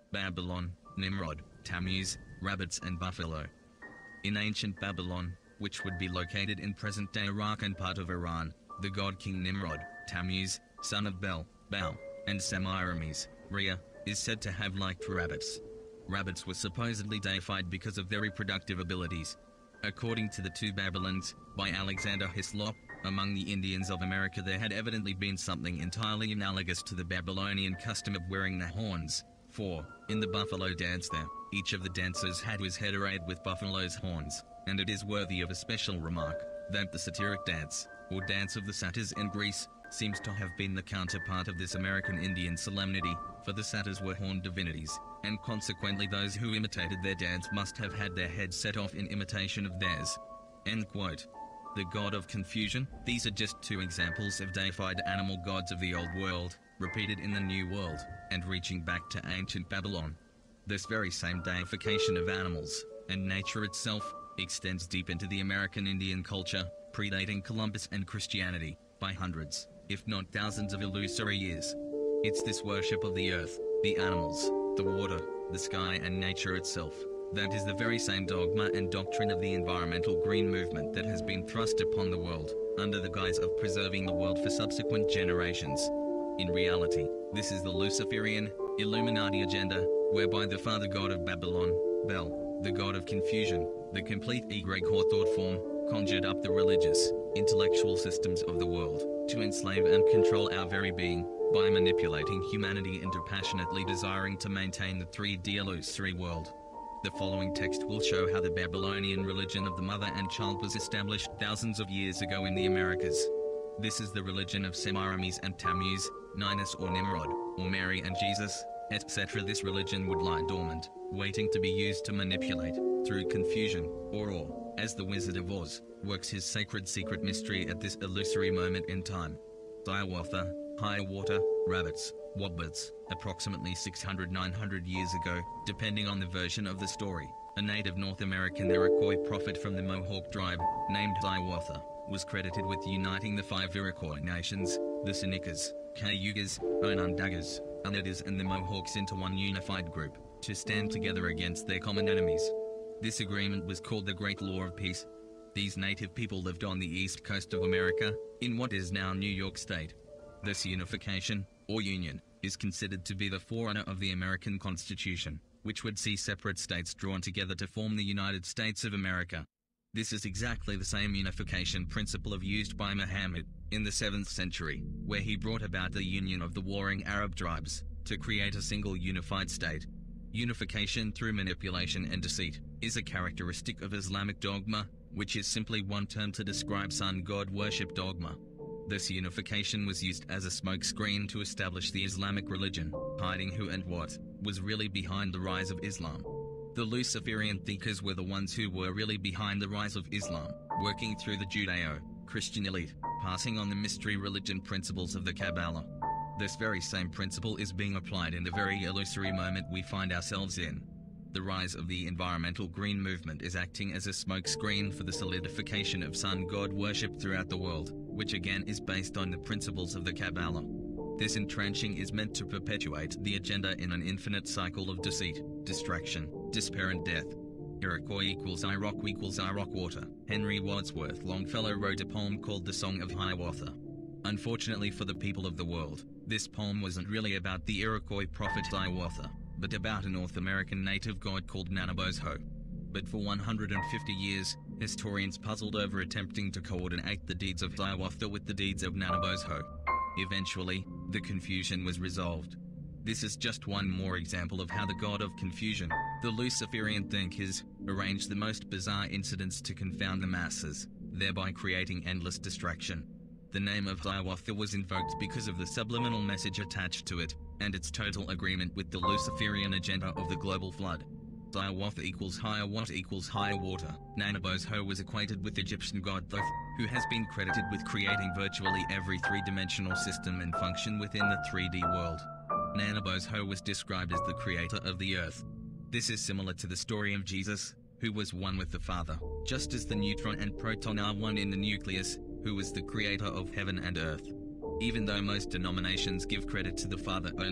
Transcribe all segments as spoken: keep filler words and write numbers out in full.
Babylon, Nimrod, Tammuz, rabbits and buffalo. In ancient Babylon, which would be located in present-day Iraq and part of Iran, the god king Nimrod, Tammuz, son of Bel, Baal, and Semiramis, Rhea, is said to have liked rabbits. Rabbits were supposedly deified because of their reproductive abilities. According to the Two Babylons, by Alexander Hislop, among the Indians of America there had evidently been something entirely analogous to the Babylonian custom of wearing the horns, for, in the buffalo dance there, each of the dancers had his head arrayed with buffalo's horns, and it is worthy of a special remark, that the satiric dance, or dance of the satyrs in Greece, seems to have been the counterpart of this American Indian solemnity, for the satyrs were horned divinities, and consequently those who imitated their dance must have had their heads set off in imitation of theirs. End quote. The god of confusion. These are just two examples of deified animal gods of the Old World, repeated in the New World, and reaching back to ancient Babylon. This very same deification of animals, and nature itself, extends deep into the American Indian culture, predating Columbus and Christianity, by hundreds, if not thousands of illusory years. It's this worship of the earth, the animals, the water, the sky and nature itself, that is the very same dogma and doctrine of the environmental green movement that has been thrust upon the world, under the guise of preserving the world for subsequent generations. In reality, this is the Luciferian, Illuminati agenda, whereby the father god of Babylon, Bel, the god of confusion, the complete egregore thought form, conjured up the religious, intellectual systems of the world, to enslave and control our very being, by manipulating humanity into passionately desiring to maintain the three D illusory world. The following text will show how the Babylonian religion of the mother and child was established thousands of years ago in the Americas. This is the religion of Semiramis and Tammuz, Ninus or Nimrod, or Mary and Jesus, et cetera. This religion would lie dormant, waiting to be used to manipulate, through confusion, or or, as the Wizard of Oz, works his sacred secret mystery at this illusory moment in time. Hiawatha, high water, rabbits, wobbits, approximately six hundred to nine hundred years ago, depending on the version of the story, a native North American Iroquois prophet from the Mohawk tribe, named Hiawatha, was credited with uniting the five Iroquois nations, the Senecas, Cayugas, Onondagas, Oneidas and the Mohawks into one unified group, to stand together against their common enemies. This agreement was called the Great Law of Peace. These native people lived on the east coast of America, in what is now New York State. This unification, or union, is considered to be the forerunner of the American Constitution, which would see separate states drawn together to form the United States of America. This is exactly the same unification principle of used by Muhammad, in the seventh century, where he brought about the union of the warring Arab tribes, to create a single unified state. Unification through manipulation and deceit, is a characteristic of Islamic dogma, which is simply one term to describe sun god worship dogma. This unification was used as a smokescreen to establish the Islamic religion, hiding who and what was really behind the rise of Islam. The Luciferian thinkers were the ones who were really behind the rise of Islam, working through the Judeo-Christian elite, passing on the mystery religion principles of the Kabbalah. This very same principle is being applied in the very illusory moment we find ourselves in. The rise of the environmental green movement is acting as a smokescreen for the solidification of sun god worship throughout the world, which again is based on the principles of the Kabbalah. This entrenching is meant to perpetuate the agenda in an infinite cycle of deceit, distraction, despair and death. Iroquois equals Iroq equals Iroq water. Henry Wadsworth Longfellow wrote a poem called The Song of Hiawatha. Unfortunately for the people of the world, this poem wasn't really about the Iroquois prophet Hiawatha, but about a North American native god called Nanabozho. But for one hundred fifty years, historians puzzled over attempting to coordinate the deeds of Hiawatha with the deeds of Nanabozho. Eventually, the confusion was resolved. This is just one more example of how the god of confusion, the Luciferian thinkers, arranged the most bizarre incidents to confound the masses, thereby creating endless distraction. The name of Hiawatha was invoked because of the subliminal message attached to it, and its total agreement with the Luciferian agenda of the global flood. Hiawatha equals Hiawatha equals high water. Nanabozho was equated with Egyptian god Thoth, who has been credited with creating virtually every three-dimensional system and function within the three D world. Nanabozho was described as the creator of the earth. This is similar to the story of Jesus, who was one with the Father, just as the neutron and proton are one in the nucleus, who was the creator of heaven and earth. Even though most denominations give credit to the Father only,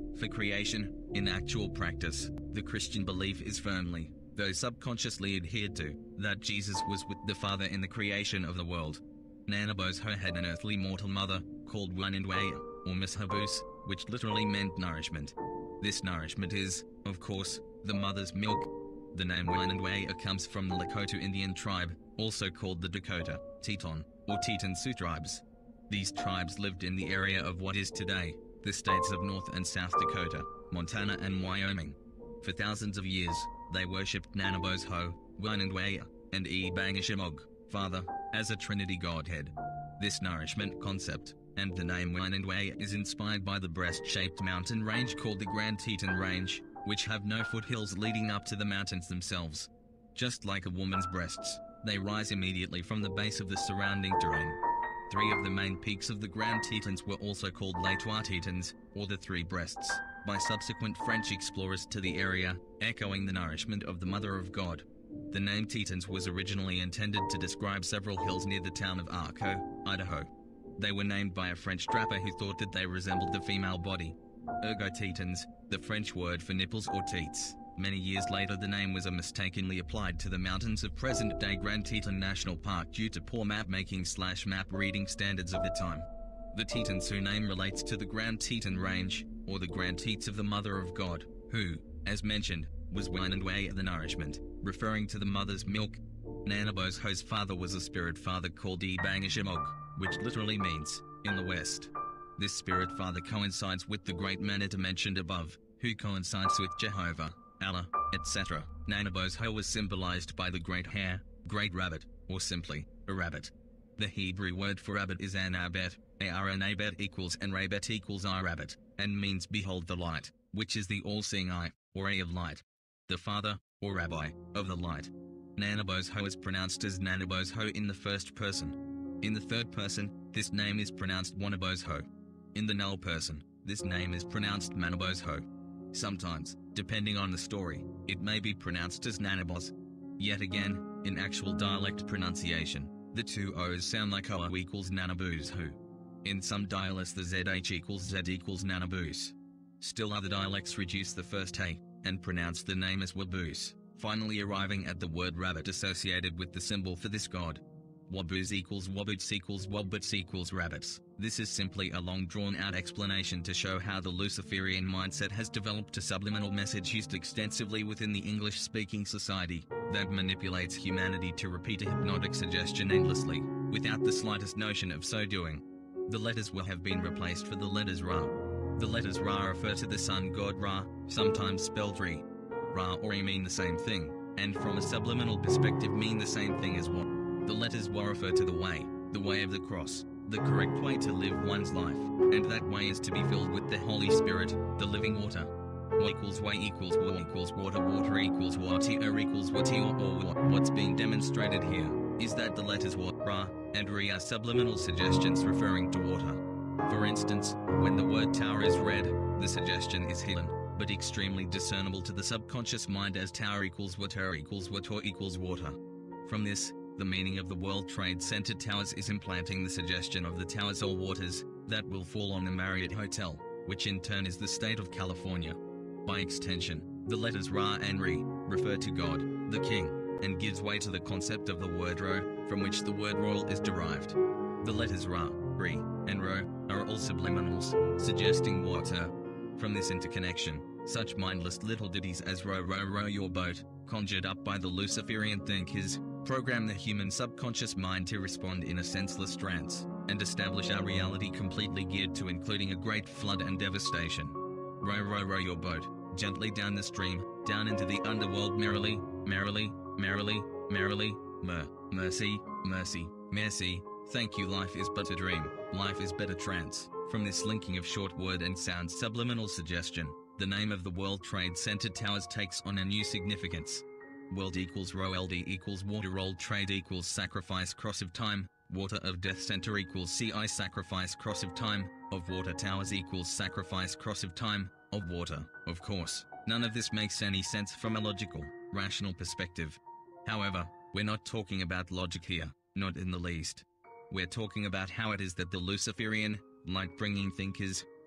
for creation. In actual practice, the Christian belief is firmly, though subconsciously adhered to, that Jesus was with the Father in the creation of the world. Nanabozho had an earthly mortal mother, called Wanandwaya, or Mishabus, which literally meant nourishment. This nourishment is, of course, the mother's milk. The name Wanandwaya comes from the Lakota Indian tribe, also called the Dakota, Teton, or Teton Sioux tribes. These tribes lived in the area of what is today the states of North and South Dakota, Montana and Wyoming. For thousands of years, they worshipped Nanabozho, Wanandwaya, and Ebangishimog, Father, as a Trinity Godhead. This nourishment concept, and the name Wanandwaya, is inspired by the breast-shaped mountain range called the Grand Teton Range, which have no foothills leading up to the mountains themselves. Just like a woman's breasts, they rise immediately from the base of the surrounding terrain. Three of the main peaks of the Grand Tetons were also called Les Trois Tetons, or the Three Breasts, by subsequent French explorers to the area, echoing the nourishment of the Mother of God. The name Tetons was originally intended to describe several hills near the town of Arco, Idaho. They were named by a French trapper who thought that they resembled the female body. Ergo Tetons, the French word for nipples or teats. Many years later the name was mistakenly applied to the mountains of present-day Grand Teton National Park due to poor map-making slash map-reading standards of the time. The Teton Sioux name relates to the Grand Teton Range, or the Grand Teats of the Mother of God, who, as mentioned, was Wanandwaya the nourishment, referring to the mother's milk. Nanabozho's father was a spirit father called Ebangishimog, which literally means, in the West. This spirit father coincides with the great Manita mentioned above, who coincides with Jehovah, Allah, et cetera. Nanabozho was symbolized by the great hare, great rabbit, or simply, a rabbit. The Hebrew word for rabbit is anabet, aranabet equals anrabet equals rabbit, and means behold the light, which is the all-seeing eye, or eye of light. The father, or rabbi, of the light. Nanabozho is pronounced as Nanabozho in the first person. In the third person, this name is pronounced Wanabozho. In the null person, this name is pronounced Manabozho. Sometimes, depending on the story, it may be pronounced as Nanaboz. Yet again, in actual dialect pronunciation, the two O's sound like O equals Nanabuzhu. In some dialects the Z H equals Z equals Nanabuz. Still other dialects reduce the first A, and pronounce the name as Wabuz, finally arriving at the word rabbit associated with the symbol for this god. Wabuz equals Wabuts equals Wabuts equals rabbits. This is simply a long drawn-out explanation to show how the Luciferian mindset has developed a subliminal message used extensively within the English-speaking society, that manipulates humanity to repeat a hypnotic suggestion endlessly, without the slightest notion of so doing. The letters will have been replaced for the letters Ra. The letters Ra refer to the sun god Ra, sometimes spelled Re. Ra or Re mean the same thing, and from a subliminal perspective mean the same thing as Wa. The letters Wa refer to the way, the way of the cross, the correct way to live one's life, and that way is to be filled with the Holy Spirit, the living water. Wa equals way equals wa equals water, water equals water equals wati or wa. What's being demonstrated here is that the letters Wa, Ra, and Re are subliminal suggestions referring to water. For instance, when the word tower is read, the suggestion is hidden, but extremely discernible to the subconscious mind as tower equals water equals water equals water. From this, the meaning of the World Trade Center towers is implanting the suggestion of the towers or waters that will fall on the Marriott Hotel, which in turn is the state of California. By extension, the letters Ra and Re refer to God, the King, and gives way to the concept of the word Ro, from which the word royal is derived. The letters Ra, Re, and Ro are all subliminals, suggesting water. From this interconnection, such mindless little ditties as row row row your boat, conjured up by the Luciferian thinkers, program the human subconscious mind to respond in a senseless trance, and establish our reality completely geared to including a great flood and devastation. Row row row your boat, gently down the stream, down into the underworld merrily, merrily, merrily, merrily, mer, mercy, mercy, mercy, thank you. Life is but a dream, life is but a trance. From this linking of short word and sound subliminal suggestion, the name of the World Trade Center towers takes on a new significance. World equals row, L D equals water, old trade equals sacrifice, cross of time, water of death, center equals C I sacrifice, cross of time, of water, towers equals sacrifice, cross of time, of water. Of course, none of this makes any sense from a logical, rational perspective. However, we're not talking about logic here, not in the least. We're talking about how it is that the Luciferian, light-bringing thinkers,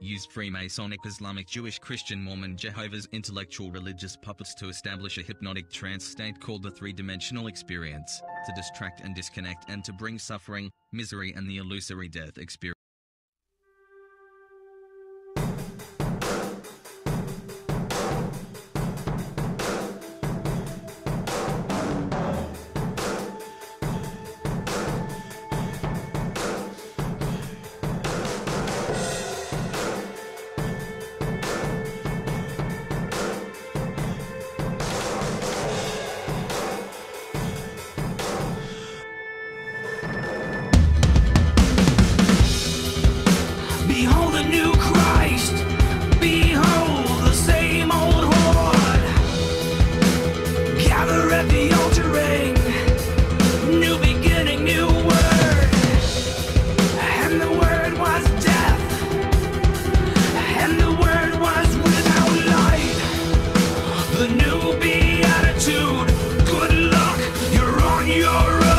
used Freemasonic, Islamic, Jewish, Christian, Mormon, Jehovah's intellectual religious puppets to establish a hypnotic trance state called the three-dimensional experience, to distract and disconnect and to bring suffering, misery and the illusory death experience. Behold the new Christ, behold the same old horde. Gather at the altar ring, new beginning, new word. And the word was death, and the word was without light. The new beatitude, good luck, you're on your own.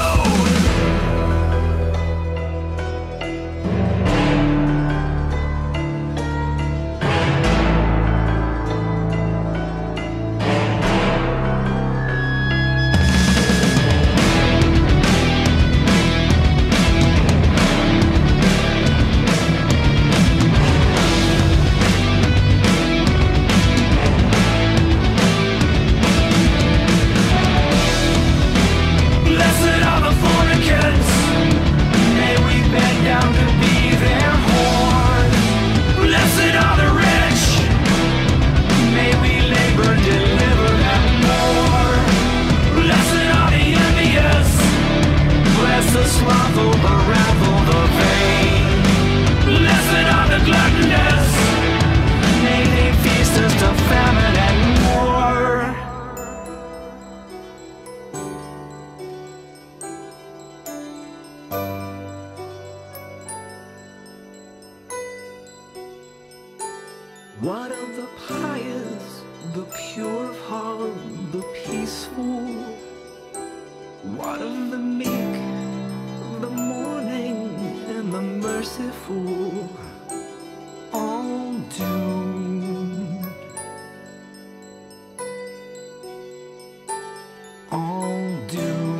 What of the pious, the pure of heart, the peaceful? What of the meek, the mourning, and the merciful? All doomed, all doomed.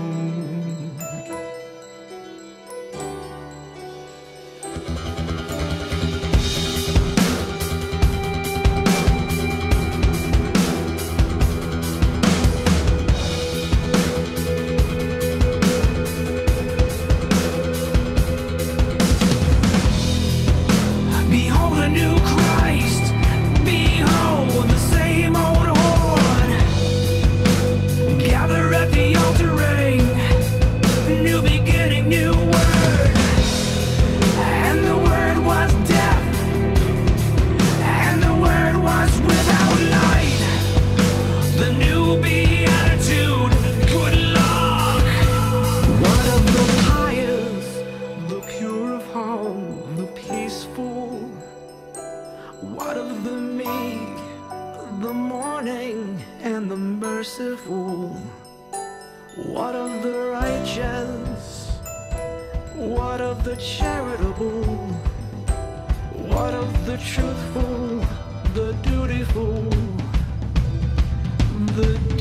Behold the new Christ, behold the same old horde. Gather at the altar ring, new beginning, new word. And the word was death, and the word was without light. The new beatitude, good luck. What of the pious, the pure of heart, the peaceful? What of the meek, the mourning, and the merciful? What of the righteous? What of the charitable? What of the truthful, the dutiful, the